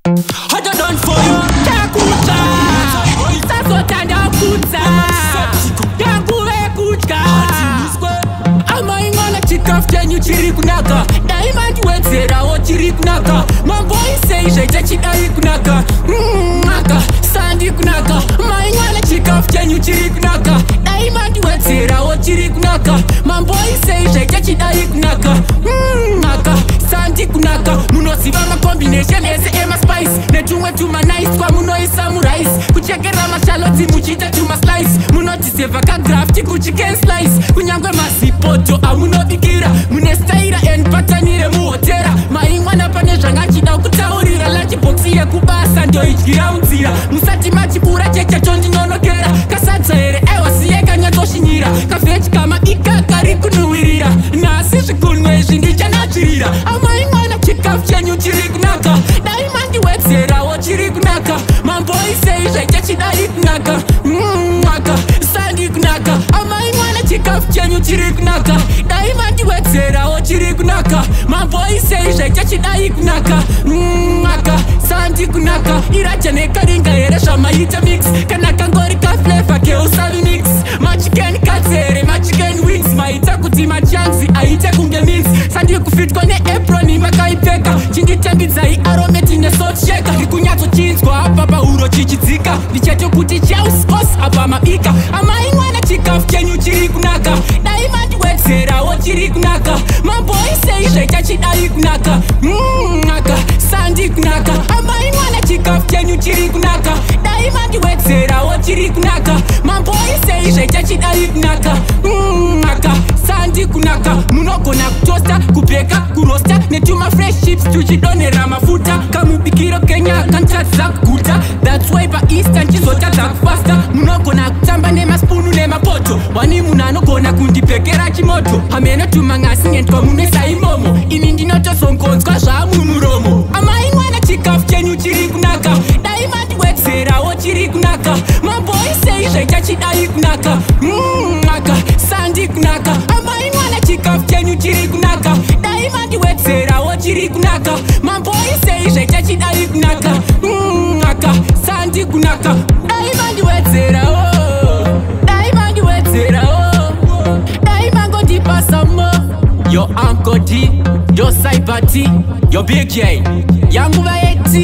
Hata done for you. Takuta. Sasa tanda kuta. Yanguwe kutka. Ama ingona chikafte nyu Chirikunaka. Diamond wenzera o Chirikunaka. Mambo iseisha Chirikunaka. Naka Sandi kunaka. Ma ingona chikafte nyu Chirikunaka. Diamond wenzera o Chirikunaka. Mambo iseisha Chirikunaka. Naka Sandi kunaka. Muno sivama combination ese ema spice. Netumwe tuma nice kwa muno isamurais. Kuchekera mashaloti muchita tuma slice. Muno tiseva ka grafti kuchiken slice. Kunyangwe masipoto amuno bikira. Mune staira en patanire muotera. Maingwana panesha ngachida kutaurira. Lanchi boxi ya kubasa ndo ichira unzira. Musati machipura checha chondi nonokera. Kasatsa ere ewa siyeka nyatoshinyira. Kafechi kama ikakari kunuwirira. Nasi shikunwe shindicha nachirira. Amaingwana chikafu chenyu Chirikunaka. Daimandi wetsera o Chirikunaka. Mambo iseisha Chirikunaka. Naka Sandi kunaka. Amaingwana chikafu chenyu Chirikunaka. Daimandi wetsera o Chirikunaka. Mambo iseisha Chirikunaka. Naka Sandi kunaka. Irachane karinga eresha maita mix. Kanaka ngori ka flavor ke usavi mix. Machiken katere, machiken wings. Maita kuti machansi, aite kunge mix. Sandi kufit kone apron makaipeka. Chindi tembizai arometi ne salt shaker. Rikunyato chinskwa hapa uro chichidzika. Dicheto kuti chauskos hapa maika. Amaingwana chikafu chenyu Chirikunaka. Diamond wetsera o Chirikunaka. Mambo iseisha Chirikunaka. Naka Sandi kunaka. Amaingwana chikafu chenyu Chirikunaka. Diamond wetsera o Chirikunaka. Mambo iseisha Chirikunaka. Naka Sandi kunaka. Munogona kutosta, kupeka, kurosta. Netuma fresh chips tuchidonera mafuta. Kamubikiro Kenya kantatsa kuta. That's why pa Eastern chizota zakufasta. Munogona kutamba nema spunu nema poto. Wani munanogona kundipekera chimoto. Hameno tumangasi ngentwa munesa imomo. Ini ndinoto sonkonzwa zvamu muromo. Amaingwana chikafu chenyu Chirikunaka. Diamond wetsera o Chirikunaka. Mambo iseisha Chirikunaka. Naka Sandi kunaka. Amaingwana chikafu chenyu Chirikunaka. Diamond wetsera o Chirikunaka. Mambo iseisha Chirikunaka. Naka Sandi kunaka. Diamond wetsera o. Diamond wetsera o. Diamond go deep asamo. Yo Uncle D, yo Cyber T, yo Big J. Yanguwa eti